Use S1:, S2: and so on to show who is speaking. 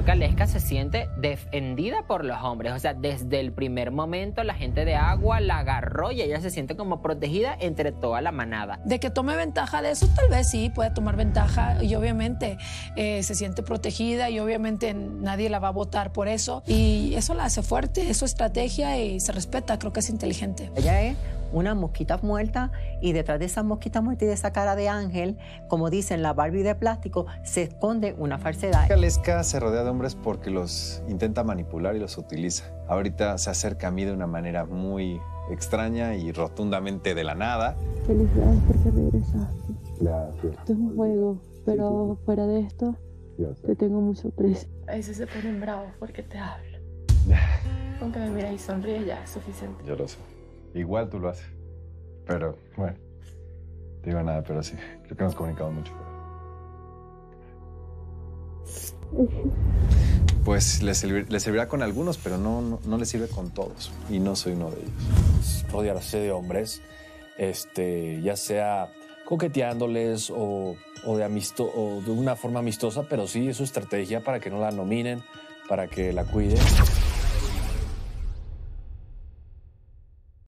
S1: sino que Aleska se siente defendida por los hombres. O sea, desde el primer momento la gente de Agua la agarró y ella se siente como protegida entre toda la manada.
S2: De que tome ventaja de eso, tal vez sí, puede tomar ventaja y obviamente se siente protegida y obviamente nadie la va a votar por eso. Y eso la hace fuerte, eso es estrategia y se respeta, creo que es inteligente.
S3: Ella es una mosquita muerta y detrás de esa mosquita muerta y de esa cara de ángel, como dicen la Barbie de plástico, se esconde una falsedad.
S4: Aleska se rodea de hombres porque los intenta manipular y los utiliza. Ahorita se acerca a mí de una manera muy extraña y rotundamente de la nada.
S5: Felicidades porque regresaste.
S4: Gracias.
S5: Esto es un juego, pero fuera de esto, te tengo mucho aprecio. A veces se ponen bravos porque te hablo. Aunque me miras y sonríes ya es suficiente.
S4: Yo lo sé. Igual tú lo haces. Pero, bueno, te digo nada, pero sí. Creo que hemos comunicado mucho. Pues le servirá con algunos, pero no le sirve con todos. Y no soy uno de ellos.
S6: Rodearse de hombres, ya sea coqueteándoles o de una forma amistosa, pero sí es su estrategia para que no la nominen, para que la cuiden.